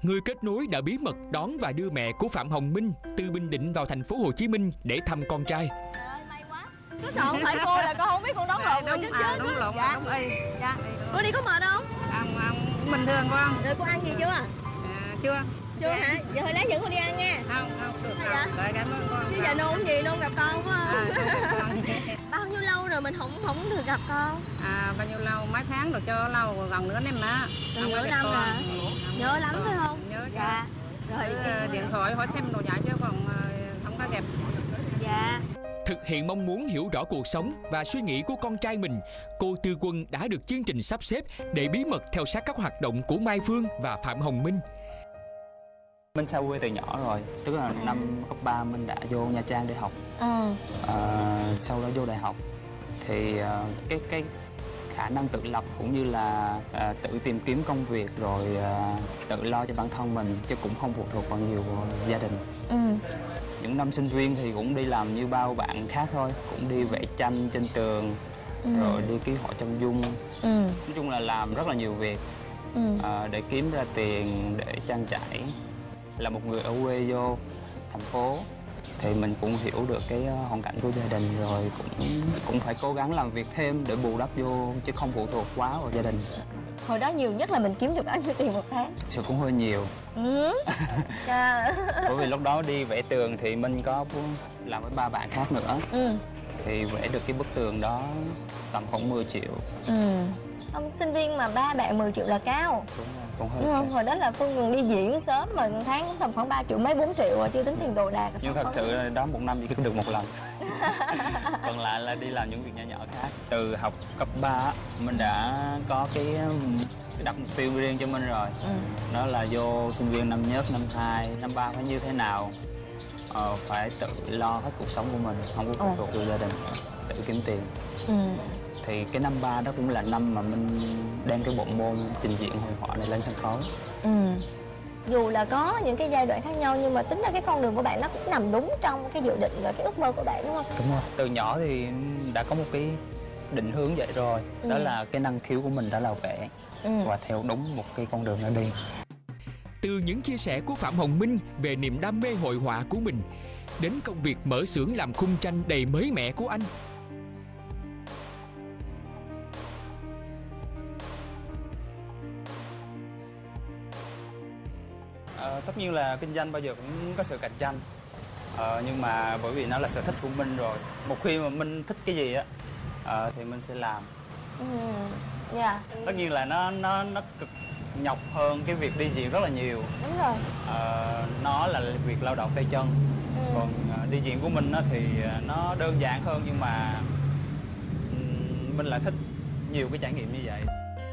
người kết nối đã bí mật đón và đưa mẹ của Phạm Hồng Minh từ Bình Định vào thành phố Hồ Chí Minh để thăm con trai. May quá. Có sợ không phải cô là con không biết con đón lộn rồi chứ chứ. Đúng lộn, dạ. đúng y. Dạ. Cô đi có mệt không? Ông bình thường con. Rồi cô ăn gì chưa? Chưa. Chưa hả? Giờ thôi lát dẫn con đi ăn nha. Không được. Dạ? Rồi cảm ơn con. Chứ giờ nôn gì nôn gặp con quá Con. Bao nhiêu lâu rồi mình không được gặp con? Bao nhiêu lâu, mấy tháng rồi cho lâu, gần nửa năm á. Nửa năm rồi. Nhớ lắm phải không? Nhớ. Dạ. Rồi điện thoại hỏi thêm đồ dạy chứ còn không có gặp. Dạ. Thực hiện mong muốn hiểu rõ cuộc sống và suy nghĩ của con trai mình, cô Tư Quân đã được chương trình sắp xếp để bí mật theo sát các hoạt động của Mai Phương và Phạm Hồng Minh. Minh xa quê từ nhỏ rồi, tức là năm cấp 3 Minh đã vô Nha Trang để học. Sau đó vô đại học thì cái khả năng tự lập cũng như là tự tìm kiếm công việc rồi tự lo cho bản thân mình, chứ cũng không phụ thuộc vào nhiều gia đình. Những năm sinh viên thì cũng đi làm như bao bạn khác thôi, cũng đi vẽ tranh trên tường, rồi đi ký họa chân dung. Nói chung là làm rất là nhiều việc để kiếm ra tiền để trang trải. Là một người ở quê vô thành phố thì mình cũng hiểu được cái hoàn cảnh của gia đình, rồi cũng phải cố gắng làm việc thêm để bù đắp vô, chứ không phụ thuộc quá vào gia đình. Hồi đó nhiều nhất là mình kiếm được bao nhiêu tiền một tháng? Sự cũng hơi nhiều. Bởi vì lúc đó đi vẽ tường thì Minh có làm với ba bạn khác nữa. Thì vẽ được cái bức tường đó tầm khoảng 10 triệu. Ông sinh viên mà 3 bạn 10 triệu là cao. Đúng rồi, cũng hơi đúng không? Hồi đó là Phương còn đi diễn sớm mà một tháng cũng tầm khoảng 3 triệu mấy 4 triệu rồi, chưa tính tiền đồ đạc. Nhưng thật sự đó một năm chỉ có được một lần. Còn lại là đi làm những việc nhỏ nhỏ khác. Từ học cấp 3 mình đã có cái đặt mục tiêu riêng cho mình rồi. Đó là vô sinh viên năm nhất, năm 2, năm 3 phải như thế nào. Phải tự lo hết cuộc sống của mình, không có phụ thuộc vào gia đình, tự kiếm tiền. Thì cái năm 3 đó cũng là năm mà mình đem cái bộ môn trình diễn hội họa này lên sân khấu. Dù là có những cái giai đoạn khác nhau nhưng mà tính ra cái con đường của bạn nó cũng nằm đúng trong cái dự định và cái ước mơ của bạn, đúng không? Đúng rồi. Từ nhỏ thì đã có một cái định hướng vậy rồi. Đó là cái năng khiếu của mình đã là vẽ và theo đúng một cái con đường đó đi. Từ những chia sẻ của Phạm Hồng Minh về niềm đam mê hội họa của mình đến công việc mở xưởng làm khung tranh đầy mới mẻ của anh, tất nhiên là kinh doanh bao giờ cũng có sự cạnh tranh, nhưng mà bởi vì nó là sở thích của Minh rồi, một khi mà Minh thích cái gì á thì Minh sẽ làm. Tất nhiên là nó cực nhọc hơn cái việc đi diễn rất là nhiều. Đúng rồi. Nó là việc lao động tay chân. Còn đi diễn của mình thì nó đơn giản hơn, nhưng mà Minh lại thích nhiều cái trải nghiệm như vậy.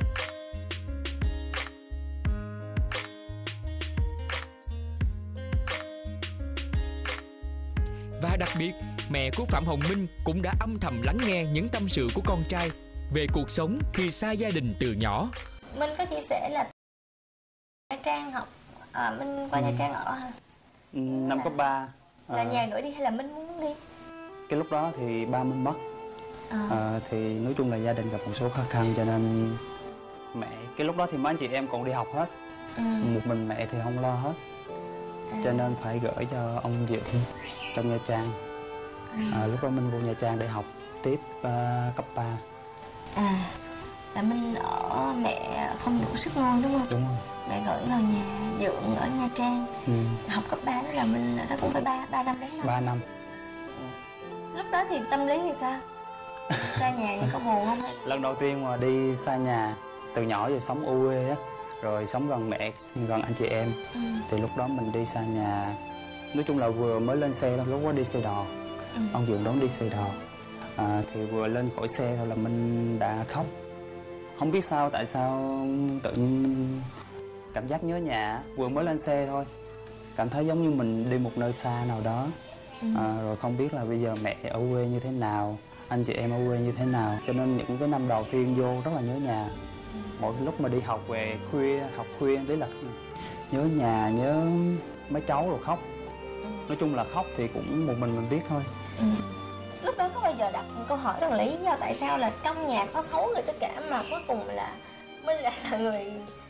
Và đặc biệt, mẹ của Phạm Hồng Minh cũng đã âm thầm lắng nghe những tâm sự của con trai về cuộc sống khi xa gia đình từ nhỏ. Minh có chia sẻ là Nha Trang học, Minh qua Nha Trang ở hả? Năm cấp 3 là nhà gửi đi hay là Minh muốn đi? Cái lúc đó thì ba Minh mất. Thì nói chung là gia đình gặp một số khó khăn, cho nên mẹ, cái lúc đó thì mấy anh chị em còn đi học hết. Một mình mẹ thì không lo hết, cho nên phải gửi cho ông dưỡng trong Nha Trang. Lúc đó Minh vô Nha Trang để học tiếp cấp 3. Là Minh ở, mẹ không đủ sức nuôi đúng không? Đúng rồi. Mẹ gửi vào nhà dưỡng ở Nha Trang. Học cấp 3 đó là Minh ở đó cũng phải 3 năm đến năm. 3 năm. Lúc đó thì tâm lý thì sao? Xa nhà thì có buồn không? Lần đầu tiên mà đi xa nhà, từ nhỏ giờ sống ở quê á, rồi sống gần mẹ, gần anh chị em, thì lúc đó mình đi xa nhà. Nói chung là vừa mới lên xe thôi, lúc đó đi xe đò. Ông Dượng đón đi xe đò. Thì vừa lên khỏi xe thôi là mình đã khóc. Không biết sao, tại sao tự nhiên cảm giác nhớ nhà. Vừa mới lên xe thôi, cảm thấy giống như mình đi một nơi xa nào đó. Rồi không biết là bây giờ mẹ ở quê như thế nào, anh chị em ở quê như thế nào. Cho nên những cái năm đầu tiên vô rất là nhớ nhà. Mỗi lúc mà đi học về khuya, học khuya tí là nhớ nhà, nhớ mấy cháu rồi khóc. Nói chung là khóc thì cũng một mình biết thôi. Lúc đó có bao giờ đặt câu hỏi rằng lý do tại sao là trong nhà có 6 người tất cả mà cuối cùng là Minh là người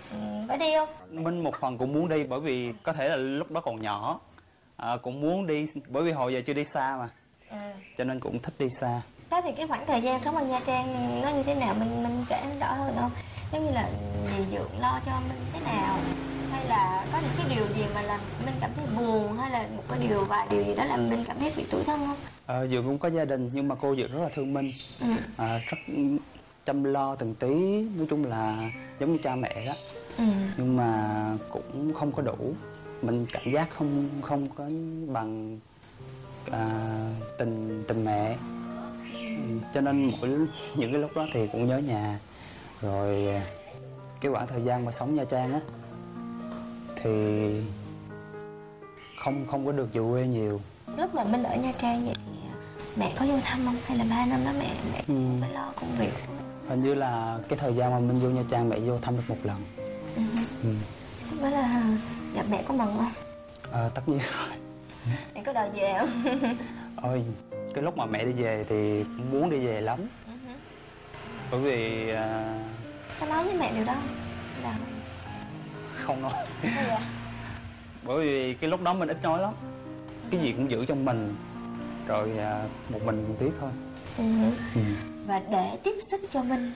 Phải đi không? Minh một phần cũng muốn đi bởi vì có thể là lúc đó còn nhỏ, cũng muốn đi bởi vì hồi giờ chưa đi xa mà, cho nên cũng thích đi xa. Thế thì cái khoảng thời gian sống ở Nha Trang nó như thế nào, mình kể rõ hơn không? Giống như là dì Dượng lo cho mình thế nào, hay là có những cái điều gì mà làm mình cảm thấy buồn, hay là một cái vài điều gì đó làm mình cảm thấy bị tủi thân không? Dượng cũng có gia đình nhưng mà cô Dượng rất là thương Minh, rất chăm lo từng tí, nói chung là giống như cha mẹ đó. Nhưng mà cũng không có đủ, mình cảm giác không có bằng tình mẹ, cho nên những cái lúc đó thì cũng nhớ nhà. Rồi cái khoảng thời gian mà sống Nha Trang á thì không có được về quê nhiều. Lúc mà Minh ở Nha Trang vậy thì mẹ có vô thăm không, hay là 3 năm đó mẹ phải lo công việc? Hình như là cái thời gian mà Minh vô Nha Trang mẹ vô thăm được 1 lần. Lúc đó là gặp mẹ có mừng không? Tất nhiên rồi. Mẹ có đòi về không? Ôi, cái lúc mà mẹ đi về thì cũng muốn đi về lắm. Bởi vì Có nói với mẹ điều đó không? không nói. Hay vậy? Bởi vì cái lúc đó mình ít nói lắm, cái gì cũng giữ trong mình, rồi một mình tiếc thôi. Và để tiếp sức cho Minh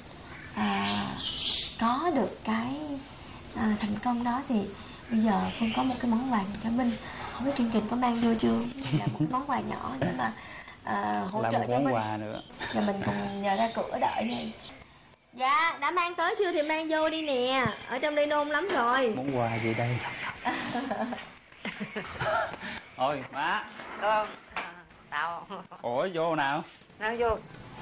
có được cái thành công đó thì bây giờ Phương có một cái món quà cho Minh. Không biết chương trình có mang vô chưa? Là một món quà nhỏ nhưng mà hỗ trợ cho Minh. Quà nữa. Và mình cùng nhờ ra cửa đợi nha. Dạ, đã mang tới chưa thì mang vô đi nè. Ở trong đây nôn lắm rồi. Món quà gì đây? Ôi, má. Con. Tao. Ủa, vô nào? Nó vô.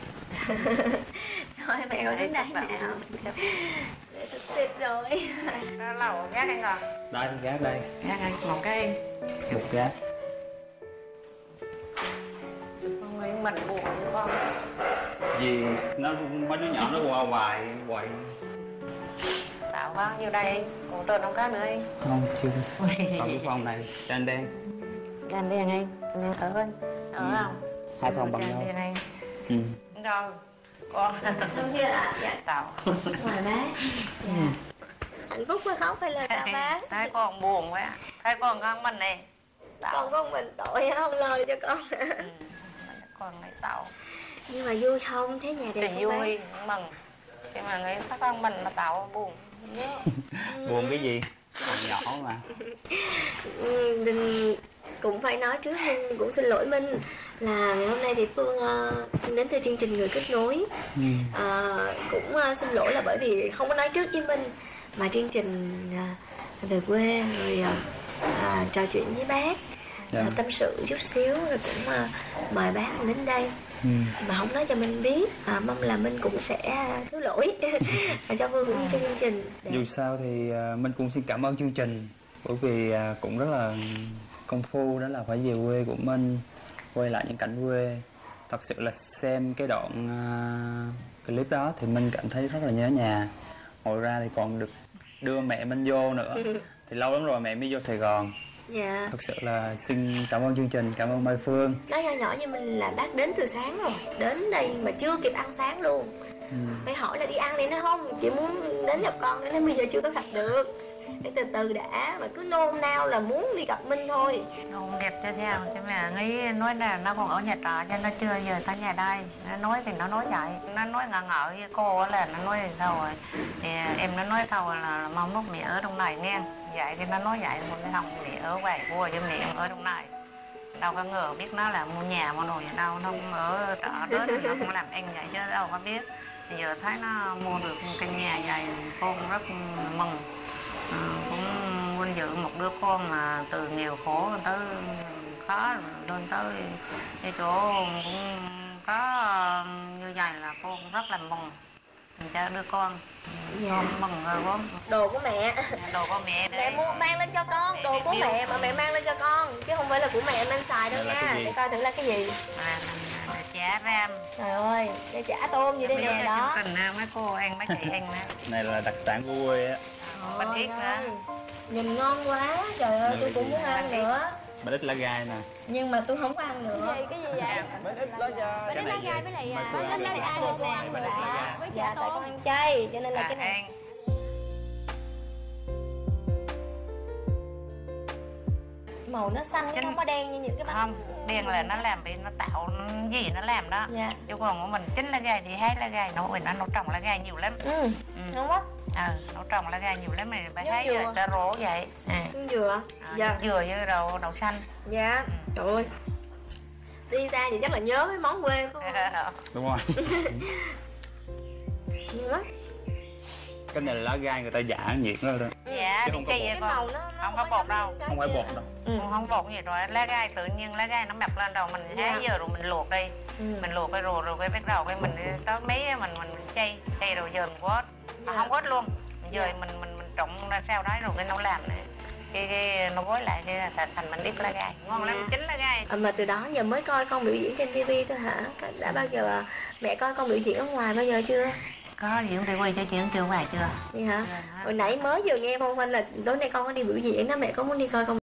Thôi mẹ ngồi xuống đây nào. Để sụt xịt rồi. Nó lẩu gác anh rồi. Đây, gác đây. Gác anh, một cái. Một gác. Con ấy mình buồn với con. Gì? Mấy đứa nhỏ nó qua hoài. Tao bao nhiêu đây? Còn trơn không cá nữa ấy. Không, chưa có sao. Còn cái phòng này, tranh đen. Gan đen anh, ở ơi. Ở không? 2 phòng bằng nhau. Gan đen anh. Rồi. Con. Không chưa ạ? Dạ. Tao. Ngoài bác. Dạ. Hạnh phúc quá khóc hay là sao bác? Thấy con buồn quá. Thấy con mình này. Con có mình tội không lo cho con. Con lấy tao. Nhưng mà vui không? Thấy nhà đẹp Thì không vui, mừng. Nhưng mà nghĩ thấy con mình là tao buồn. Buồn cái gì? Còn nhỏ mà. Mình cũng phải nói trước nhưng cũng xin lỗi Minh là ngày hôm nay thì Phương đến từ chương trình Người Kết Nối. Cũng xin lỗi là bởi vì không có nói trước với Minh, mà chương trình về quê rồi trò chuyện với bác, tâm sự chút xíu rồi cũng mời bác đến đây. Mà không nói cho Minh biết, mong là Minh cũng sẽ thứ lỗi cho Phương cũng như cho chương trình. Dù sao thì Minh cũng xin cảm ơn chương trình, bởi vì cũng rất là công phu đó là phải về quê của Minh, quay lại những cảnh quê. Thật sự là xem cái đoạn clip đó thì Minh cảm thấy rất là nhớ nhà. Ngồi ra thì còn được đưa mẹ Minh vô nữa. Thì lâu lắm rồi mẹ mới vô Sài Gòn. Dạ. Thật sự là xin cảm ơn chương trình, cảm ơn Mai Phương. Nói nhỏ nhỏ như mình là bác đến từ sáng rồi, đến đây mà chưa kịp ăn sáng luôn. Phải hỏi là đi ăn đi, nó không, chị muốn đến gặp con nên bây giờ chưa có gặp được. Để từ từ đã, mà cứ nôn nao là muốn đi gặp Minh thôi. Không đẹp cho theo, chứ mẹ nghĩ nói là nó còn ở nhà trọ cho nó chưa giờ tới nhà đây. Nó nói thì nó nói vậy, nó nói ngờ ngợ với cô là nó nói sao rồi. Thì em nó nói sao là mong lúc mẹ ở trong này nghe. Vậy thì nó nói vậy, một cái thằng mẹ ở ngoài vua cho mẹ ở trong này. Đâu có ngờ biết nó là mua nhà mua đồ gì đâu, nó không ở trọ đó nó không làm anh vậy chứ đâu có biết. Thì giờ thấy nó mua được căn nhà vậy, cô cũng rất mừng. Cũng vinh dự một đứa con mà từ nghèo khổ tới khó lên tới cái chỗ cũng có như vậy là cô cũng rất là mừng cho đứa con. Con mừng rồi con. Đồ của mẹ. Đồ của mẹ Mẹ mua mang lên cho con, đồ của mẹ mà mẹ mang lên cho con chứ không phải là của mẹ nên xài đâu nha. Để coi thử là cái gì. Là chả ram. Trời ơi, để chả tôm gì đây nè đó. Tình mấy cô ăn mấy chị ăn nè. Này là đặc sản của quê á. Bánh ít nữa. Nhìn ngon quá, trời ơi tôi cũng muốn ăn nữa. Bánh ít lá gai nè. Nhưng mà tôi không có ăn nữa. Cái gì vậy? Bánh ít lá gai. Bánh ít lá gai với lại Bánh ít lá gai thì tôi ăn được ạ. với Dạ, chả tại tôm. con ăn chay cho nên là cái này. màu nó xanh chứ không có đen như những cái bánh. Không, đen là nó làm vì nó tạo gì nó làm đó. Dạ. Chứ còn của mình 9 lá gai thì 2 lá gai nó trồng lá gai nhiều lắm. Đúng không? Nó trồng lá gai nhiều lắm, mình phải thấy dừa. rồi ta rổ vậy. Dừa. Dạ. Dừa với đậu xanh. Dạ. Trời ơi. Đi ra thì chắc là nhớ mấy món quê phải không? Đúng rồi. Nhớ. Cái này là lá gai người ta giả nhiệt đó thôi. Dạ, Chứ đi không có chi vậy con? Không có bột đâu. Không phải bột đâu. Không bột gì rồi, lá gai tự nhiên lá gai nó mập lên đầu mình hái giờ rồi mình luộc đi. Mình luộc cái rồi cái bắt đầu cái mình tới mấy mình chay rồi giờ mình quết. Không quết luôn. Giờ mình trộn ra sau đó rồi cái nấu làm này. Cái nó gói lại cái thành mình đít lá gai. Ngon lắm, 9 lá gai. Mà từ đó giờ mới coi con biểu diễn trên TV thôi hả? Đã bao giờ mẹ coi con biểu diễn ở ngoài bao giờ chưa? Có diễn TV cho chuyện chưa ngoài chưa? Vậy hả? Hồi nãy mới vừa nghe Phong Phanh là tối nay con có đi biểu diễn đó, mẹ có muốn đi coi không?